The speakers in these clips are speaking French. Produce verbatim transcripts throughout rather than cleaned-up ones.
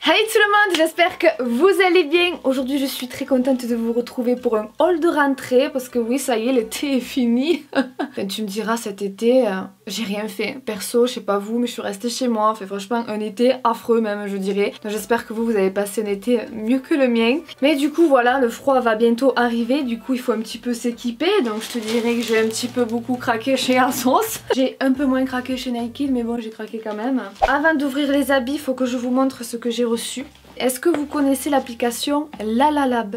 Hey tout le monde, j'espère que vous allez bien. Aujourd'hui je suis très contente de vous retrouver pour un haul de rentrée parce que oui ça y est, l'été est fini. Enfin, tu me diras cet été euh, j'ai rien fait. Perso, je sais pas vous mais je suis restée chez moi. Enfin franchement un été affreux même je dirais. Donc j'espère que vous vous avez passé un été mieux que le mien. Mais du coup voilà, le froid va bientôt arriver. Du coup il faut un petit peu s'équiper. Donc je te dirais que j'ai un petit peu beaucoup craqué chez ASOS. J'ai un peu moins craqué chez Nike mais bon j'ai craqué quand même. Avant d'ouvrir les habits, il faut que je vous montre ce que j'ai reçu. Est-ce que vous connaissez l'application Lalalab?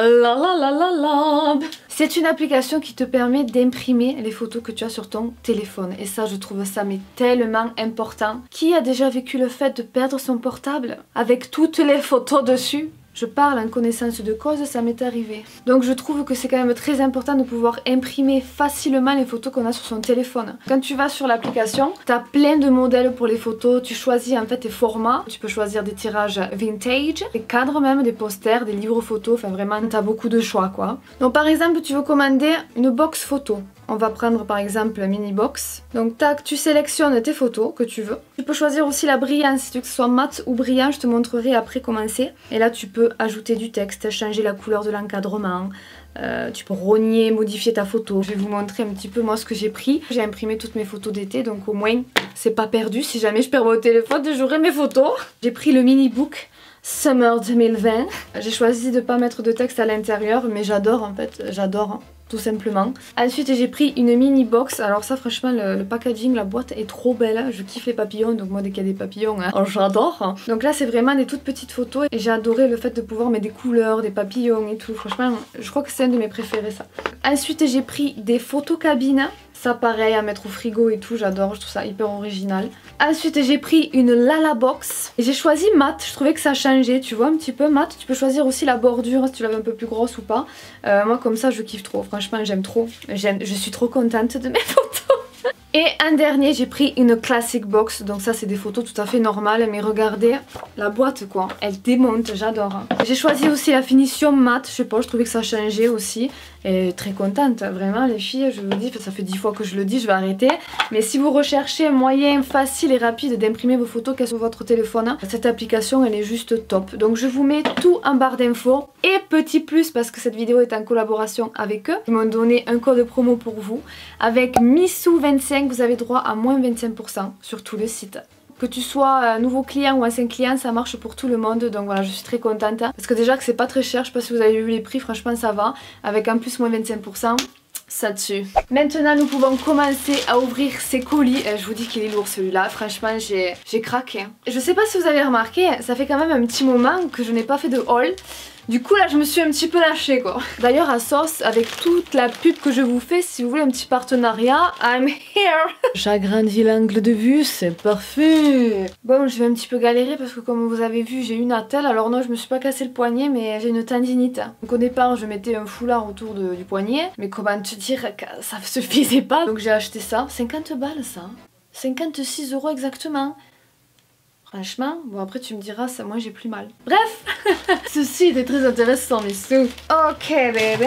Lalalab. C'est une application qui te permet d'imprimer les photos que tu as sur ton téléphone. Et ça, je trouve ça mais tellement important. Qui a déjà vécu le fait de perdre son portable avec toutes les photos dessus? Je parle en connaissance de cause, ça m'est arrivé. Donc je trouve que c'est quand même très important de pouvoir imprimer facilement les photos qu'on a sur son téléphone. Quand tu vas sur l'application, tu as plein de modèles pour les photos, tu choisis en fait tes formats. Tu peux choisir des tirages vintage, des cadres même, des posters, des livres photos, enfin vraiment tu as beaucoup de choix quoi. Donc par exemple tu veux commander une box photo. On va prendre par exemple la mini box. Donc tac, tu sélectionnes tes photos que tu veux. Tu peux choisir aussi la brillance, si tu veux que ce soit mat ou brillant, je te montrerai après comment c'est. Et là tu peux ajouter du texte, changer la couleur de l'encadrement. Euh, tu peux rogner, modifier ta photo. Je vais vous montrer un petit peu moi ce que j'ai pris. J'ai imprimé toutes mes photos d'été donc au moins c'est pas perdu. Si jamais je perds mon téléphone, j'aurai mes photos. J'ai pris le mini book Summer deux mille vingt. J'ai choisi de pas mettre de texte à l'intérieur mais j'adore en fait, j'adore. Tout simplement. Ensuite j'ai pris une mini box. Alors ça franchement le, le packaging, la boîte est trop belle. Je kiffe les papillons donc moi dès qu'il y a des papillons hein, oh, j'adore. Donc là c'est vraiment des toutes petites photos et j'ai adoré le fait de pouvoir mettre des couleurs, des papillons et tout. Franchement je crois que c'est un de mes préférés ça. Ensuite j'ai pris des photos cabines. Ça pareil à mettre au frigo et tout, j'adore, je trouve ça hyper original. Ensuite j'ai pris une Lala Box et j'ai choisi mat, je trouvais que ça changeait, tu vois un petit peu mat. Tu peux choisir aussi la bordure si tu l'avais un peu plus grosse ou pas. Euh, moi comme ça je kiffe trop, franchement j'aime trop, j'aime, je suis trop contente de mes photos. Et un dernier, j'ai pris une classic box, donc ça c'est des photos tout à fait normales, mais regardez la boîte quoi, elle démonte, j'adore. J'ai choisi aussi la finition mat, je sais pas, je trouvais que ça changeait aussi, et très contente, vraiment les filles, je vous dis, ça fait dix fois que je le dis, je vais arrêter. Mais si vous recherchez un moyen facile et rapide d'imprimer vos photos sur votre téléphone, cette application elle est juste top. Donc je vous mets tout en barre d'infos, et petit plus parce que cette vidéo est en collaboration avec eux, ils m'ont donné un code promo pour vous, avec Missou vingt-cinq. Vous avez droit à moins vingt-cinq pour cent sur tout le site. Que tu sois nouveau client ou ancien client, ça marche pour tout le monde. Donc voilà, je suis très contente. Parce que déjà que c'est pas très cher, je sais pas si vous avez vu les prix, franchement ça va. Avec en plus moins vingt-cinq pour cent, ça dessus. Maintenant nous pouvons commencer à ouvrir ces colis. Je vous dis qu'il est lourd celui-là, franchement j'ai craqué. Je sais pas si vous avez remarqué, ça fait quand même un petit moment que je n'ai pas fait de haul. Du coup là je me suis un petit peu lâchée quoi. D'ailleurs ASOS, avec toute la pub que je vous fais, si vous voulez un petit partenariat, I'm here. J'agrandis l'angle de vue, c'est parfait. Bon je vais un petit peu galérer parce que comme vous avez vu j'ai une attelle. Alors non je me suis pas cassé le poignet mais j'ai une tendinite. Donc au départ je mettais un foulard autour de, du poignet. Mais comment te dire que ça suffisait pas. Donc j'ai acheté ça, cinquante balles ça. cinquante-six euros exactement. Franchement, bon après tu me diras, ça, moi j'ai plus mal. Bref, ceci était très intéressant mes sous. Ok bébé.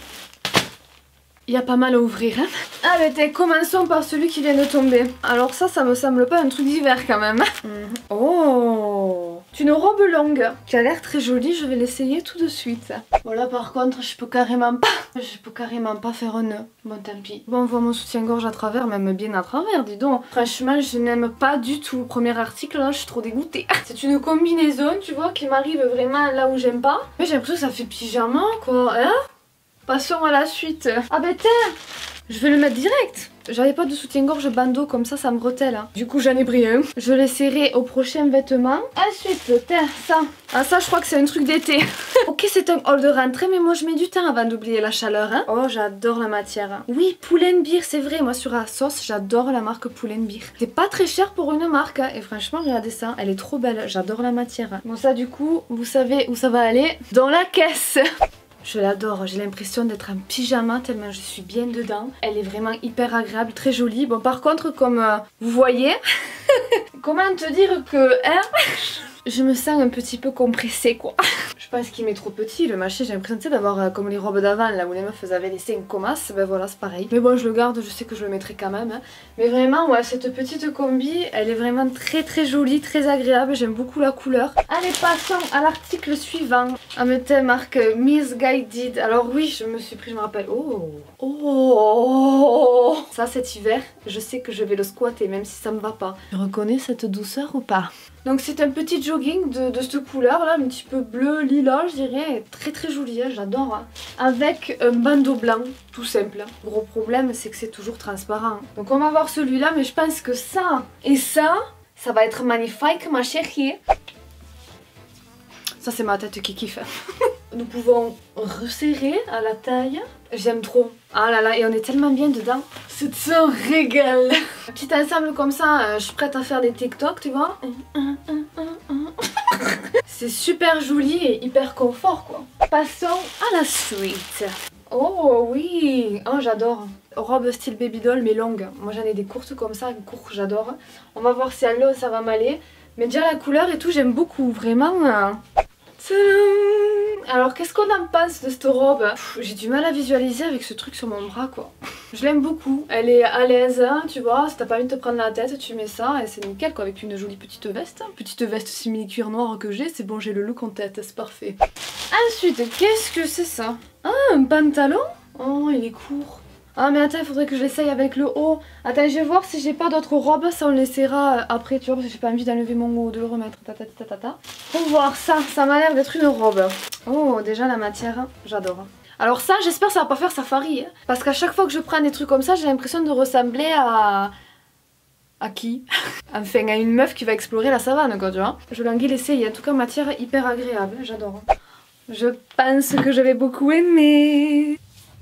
Il y a pas mal à ouvrir hein. Allez t'es, commençons par celui qui vient de tomber. Alors ça, ça me semble pas un truc d'hiver quand même. Mm-hmm. Oh, c'est une robe longue qui a l'air très jolie, je vais l'essayer tout de suite. Voilà par contre je peux carrément pas, je peux carrément pas faire un nœud. Bon tant pis. Bon on voit mon soutien-gorge à travers, même bien à travers dis donc. Franchement je n'aime pas du tout. Premier article là je suis trop dégoûtée. C'est une combinaison tu vois qui m'arrive vraiment là où j'aime pas. Mais j'ai l'impression que ça fait pyjama quoi hein. Passons à la suite. Ah bah tiens, je vais le mettre direct. J'avais pas de soutien-gorge bandeau comme ça, ça me bretelle. Hein. Du coup j'en ai pris un. Je l'essaierai au prochain vêtement. Ensuite, tiens, ça. Ah ça je crois que c'est un truc d'été. Ok c'est un haul de rentrée mais moi je mets du temps avant d'oublier la chaleur. Hein. Oh j'adore la matière. Hein. Oui, Pull&Bear c'est vrai. Moi sur ASOS j'adore la marque Pull&Bear. C'est pas très cher pour une marque. Hein. Et franchement regardez ça, elle est trop belle. J'adore la matière. Hein. Bon ça du coup, vous savez où ça va aller? Dans la caisse. Je l'adore, j'ai l'impression d'être en pyjama tellement je suis bien dedans. Elle est vraiment hyper agréable, très jolie. Bon par contre comme euh, vous voyez, comment te dire que hein, je me sens un petit peu compressée quoi. Je pense qu'il m'est trop petit, le machin, j'ai l'impression d'avoir euh, comme les robes d'avant, là où les meufs avaient les seins comasses, ben voilà c'est pareil. Mais bon je le garde, je sais que je le mettrai quand même. Hein. Mais vraiment ouais, cette petite combi, elle est vraiment très très jolie, très agréable, j'aime beaucoup la couleur. Allez passons à l'article suivant. Un métier marque Missguided. Alors oui, je me suis pris, je me rappelle, oh oh ça cet hiver, je sais que je vais le squatter même si ça me va pas. Tu reconnais cette douceur ou pas? Donc c'est un petit jogging de, de cette couleur là, un petit peu bleu, lilas je dirais, très très joli, hein, j'adore. Hein. Avec un bandeau blanc, tout simple. Hein. Gros problème c'est que c'est toujours transparent. Donc on va voir celui-là, mais je pense que ça et ça, ça va être magnifique ma chérie. Ça c'est ma tête qui kiffe. Nous pouvons resserrer à la taille. J'aime trop. Ah là là, et on est tellement bien dedans. C'est un régal. Un petit ensemble comme ça, euh, je suis prête à faire des TikTok, tu vois. C'est super joli et hyper confort quoi. Passons à la suite. Oh oui, oh j'adore. Robe style baby doll mais longue. Moi j'en ai des courtes comme ça, courtes j'adore. On va voir si à l'eau ça va m'aller. Mais déjà la couleur et tout j'aime beaucoup, vraiment. Alors qu'est-ce qu'on en pense de cette robe? J'ai du mal à visualiser avec ce truc sur mon bras quoi. Je l'aime beaucoup, elle est à l'aise, hein, tu vois, si t'as pas envie de te prendre la tête, tu mets ça et c'est nickel quoi, avec une jolie petite veste. Petite veste simili cuir noir que j'ai, c'est bon, j'ai le look en tête, c'est parfait. Ensuite, qu'est-ce que c'est ça? Ah, un pantalon? Oh, il est court. Ah mais attends, il faudrait que je l'essaye avec le haut. Attends, je vais voir si j'ai pas d'autres robes, ça on l'essaiera après, tu vois, parce que j'ai pas envie d'enlever mon haut, de le remettre. Tata, tata, tata. Pour voir ça, ça m'a l'air d'être une robe. Oh, déjà la matière, j'adore. Alors ça, j'espère que ça va pas faire safari, hein, parce qu'à chaque fois que je prends des trucs comme ça, j'ai l'impression de ressembler à... À qui? Enfin, à une meuf qui va explorer la savane, quoi, tu vois. Je languis l'essayer, en tout cas matière hyper agréable, j'adore. Je pense que je vais beaucoup aimer.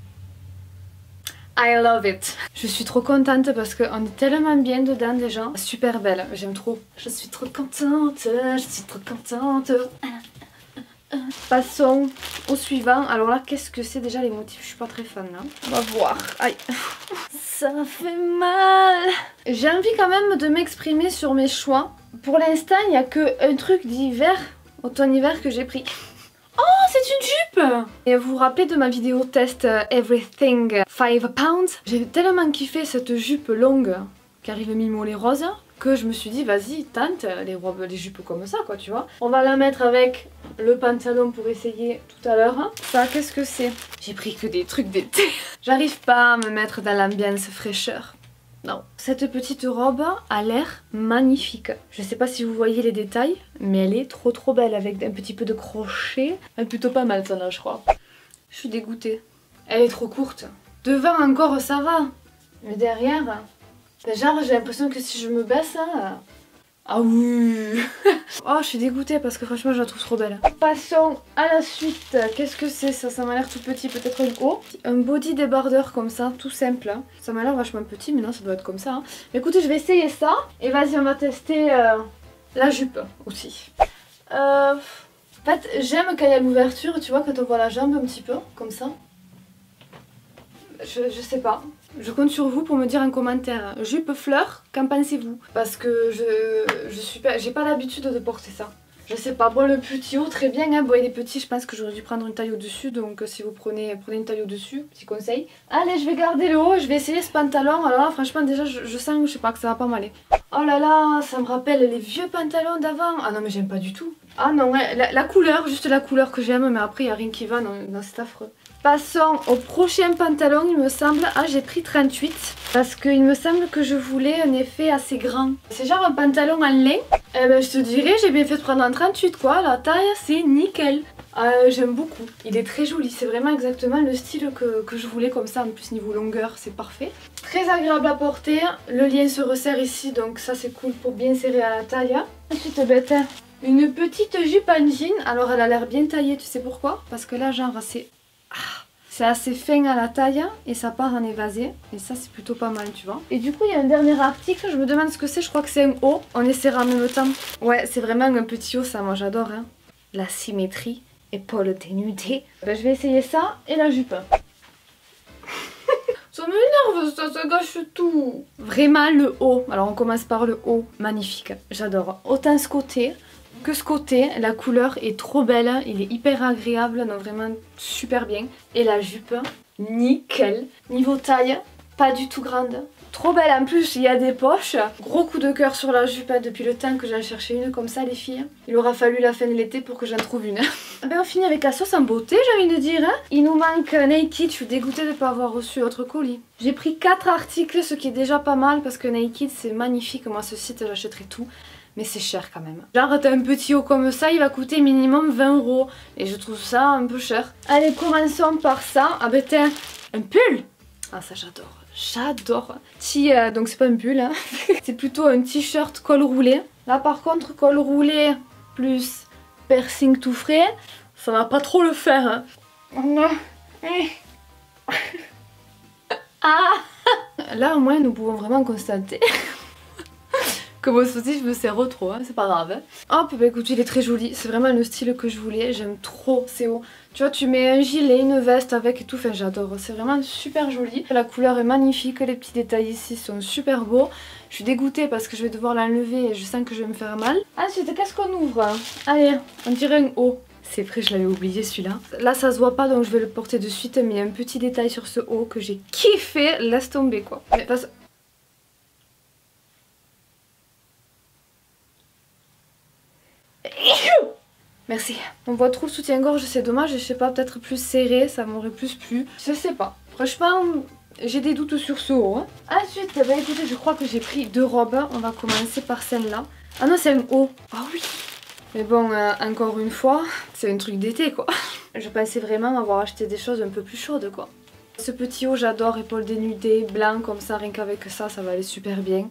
I love it. Je suis trop contente parce qu'on est tellement bien dedans déjà. Super belle, j'aime trop. Je suis trop contente, je suis trop contente. Passons au suivant. Alors là, qu'est-ce que c'est déjà les motifs? Je suis pas très fan là. On va voir. Aïe. Ça fait mal. J'ai envie quand même de m'exprimer sur mes choix. Pour l'instant, il n'y a qu'un truc d'hiver, automne-hiver que j'ai pris. Oh, c'est une jupe! Et vous vous rappelez de ma vidéo test uh, Everything five pounds? J'ai tellement kiffé cette jupe longue qui arrive mi-mollet rose que je me suis dit vas-y tente les robes, les jupes comme ça quoi, tu vois. On va la mettre avec le pantalon pour essayer tout à l'heure. Ça, qu'est-ce que c'est? J'ai pris que des trucs d'été. J'arrive pas à me mettre dans l'ambiance fraîcheur. Non. Cette petite robe a l'air magnifique. Je sais pas si vous voyez les détails, mais elle est trop trop belle avec un petit peu de crochet. Elle est plutôt pas mal ça là je crois. Je suis dégoûtée. Elle est trop courte. Devant encore ça va. Mais derrière, genre j'ai l'impression que si je me baisse là... Ah oui. Oh je suis dégoûtée parce que franchement je la trouve trop belle. Passons à la suite. Qu'est-ce que c'est ça? Ça m'a l'air tout petit, peut-être un haut. Un body débardeur comme ça, tout simple. Hein. Ça m'a l'air vachement petit mais non ça doit être comme ça. Hein. Mais écoutez je vais essayer ça. Et vas-y on va tester euh, la jupe aussi. Euh, en fait j'aime quand il y a l'ouverture, tu vois, quand on voit la jambe un petit peu, comme ça. Je, je sais pas. Je compte sur vous pour me dire en commentaire. Jupe fleur, qu'en pensez-vous? Parce que je, je suis pas, j'ai pas l'habitude de porter ça. Je sais pas, bon le petit haut très bien, hein. Bon il est petit, je pense que j'aurais dû prendre une taille au-dessus, donc si vous prenez, prenez une taille au-dessus, petit conseil. Allez je vais garder le haut, je vais essayer ce pantalon, alors là franchement déjà je, je sens, je sais pas, que ça va pas m'aller. Oh là là, ça me rappelle les vieux pantalons d'avant. Ah non mais j'aime pas du tout. Ah non, ouais, la, la couleur, juste la couleur que j'aime, mais après il n'y a rien qui va, non, non c'est affreux. Passons au prochain pantalon, il me semble. Ah, j'ai pris trente-huit parce qu'il me semble que je voulais un effet assez grand. C'est genre un pantalon en lin. Eh ben, je te dirais, j'ai bien fait de prendre un trente-huit quoi. La taille, c'est nickel. Euh, J'aime beaucoup. Il est très joli. C'est vraiment exactement le style que, que je voulais comme ça. En plus, niveau longueur, c'est parfait. Très agréable à porter. Le lien se resserre ici, donc ça, c'est cool pour bien serrer à la taille. Ensuite, bête, une petite jupe en jean. Alors, elle a l'air bien taillée. Tu sais pourquoi? Parce que là, genre, c'est... C'est assez fin à la taille et ça part en évasé. Et ça c'est plutôt pas mal tu vois. Et du coup il y a un dernier article, je me demande ce que c'est, je crois que c'est un haut. On essaiera en même temps. Ouais c'est vraiment un petit haut ça, moi j'adore hein. La symétrie, épaules dénudées. Ben, je vais essayer ça et la jupe. Ça m'énerve ça, ça gâche tout. Vraiment le haut, alors on commence par le haut, magnifique. J'adore. Autant ce côté, que ce côté, la couleur est trop belle, il est hyper agréable, donc vraiment super bien. Et la jupe, nickel. Niveau taille, pas du tout grande. Trop belle, en plus il y a des poches. Gros coup de cœur sur la jupe hein, depuis le temps que j'en cherchais une comme ça les filles. Il aura fallu la fin de l'été pour que j'en trouve une. Ben on finit avec la sauce en beauté j'ai envie de dire. Hein. Il nous manque Naked, je suis dégoûtée de ne pas avoir reçu votre colis. J'ai pris quatre articles, ce qui est déjà pas mal parce que Naked c'est magnifique. Moi ce site j'achèterai tout. Mais c'est cher quand même. Genre t'as un petit haut comme ça, il va coûter minimum vingt euros. Et je trouve ça un peu cher. Allez commençons par ça. Ah ben tiens, un pull. Ah ça j'adore. J'adore. Petit, euh, donc c'est pas un pull, hein. C'est plutôt un t-shirt col roulé. Là par contre col roulé plus piercing tout frais, ça va pas trop le faire. Hein. Ah. Là au moins nous pouvons vraiment constater que mon souci je me serre trop, hein, c'est pas grave. Hein. Hop, bah écoute, il est très joli, c'est vraiment le style que je voulais, j'aime trop, c'est haut. Tu vois, tu mets un gilet, une veste avec et tout, enfin j'adore, c'est vraiment super joli. La couleur est magnifique, les petits détails ici sont super beaux. Je suis dégoûtée parce que je vais devoir l'enlever et je sens que je vais me faire mal. Ensuite, qu'est-ce qu'on ouvre? Allez, on dirait un haut. C'est vrai, je l'avais oublié celui-là. Là, ça se voit pas, donc je vais le porter de suite, mais il y a un petit détail sur ce haut que j'ai kiffé, laisse tomber quoi. Mais parce... Merci. On voit trop le soutien-gorge, c'est dommage, je sais pas, peut-être plus serré, ça m'aurait plus plu. Je sais pas. Franchement, j'ai des doutes sur ce haut. Hein. Ensuite, bah écoutez, je crois que j'ai pris deux robes. On va commencer par celle-là. Ah non, c'est un haut. Ah oui. Mais bon, euh, encore une fois, c'est un truc d'été quoi. Je pensais vraiment avoir acheté des choses un peu plus chaudes quoi. Ce petit haut, j'adore, épaules dénudées, blanc comme ça, rien qu'avec ça, ça va aller super bien.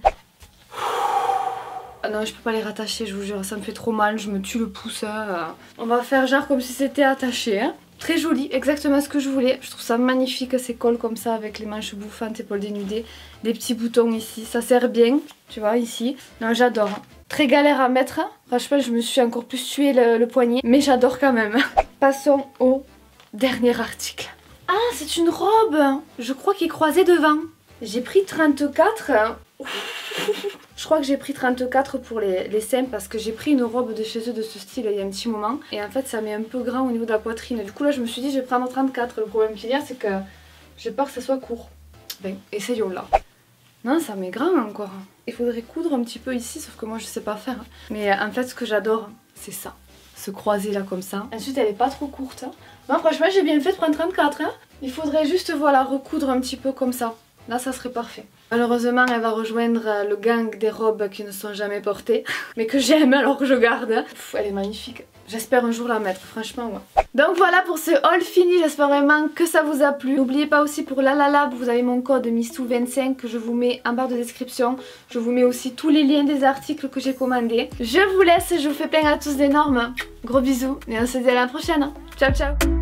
Ah non, je peux pas les rattacher, je vous jure, ça me fait trop mal, je me tue le pouce. Hein. On va faire genre comme si c'était attaché. Hein. Très joli, exactement ce que je voulais. Je trouve ça magnifique, ces cols comme ça avec les manches bouffantes, épaules dénudées. Des petits boutons ici, ça sert bien, tu vois, ici. Non, j'adore. Très galère à mettre. Franchement, je me suis encore plus tué le, le poignet, mais j'adore quand même. Passons au dernier article. Ah, c'est une robe. Je crois qu'il est croisé devant. J'ai pris trente-quatre. Je crois que j'ai pris trente-quatre pour les, les seins parce que j'ai pris une robe de chez eux de ce style il y a un petit moment. Et en fait ça met un peu grand au niveau de la poitrine. Du coup là je me suis dit je vais prendre trente-quatre. Le problème qu'il y a c'est que j'ai peur que ça soit court. Ben essayons là. Non ça met grand encore. Il faudrait coudre un petit peu ici sauf que moi je sais pas faire. Mais en fait ce que j'adore c'est ça. Se croiser là comme ça. Ensuite elle est pas trop courte. Non franchement j'ai bien fait de prendre trente-quatre. Hein. Il faudrait juste voilà recoudre un petit peu comme ça. Là ça serait parfait. Malheureusement elle va rejoindre le gang des robes qui ne sont jamais portées. Mais que j'aime alors que je garde. Pff, elle est magnifique. J'espère un jour la mettre, franchement ouais. Donc voilà pour ce haul fini, j'espère vraiment que ça vous a plu. N'oubliez pas aussi pour LaLaLab, vous avez mon code Missou vingt-cinq que je vous mets en barre de description. Je vous mets aussi tous les liens des articles que j'ai commandés. Je vous laisse, je vous fais plein à tous d'énormes gros bisous et on se dit à la prochaine. Ciao ciao.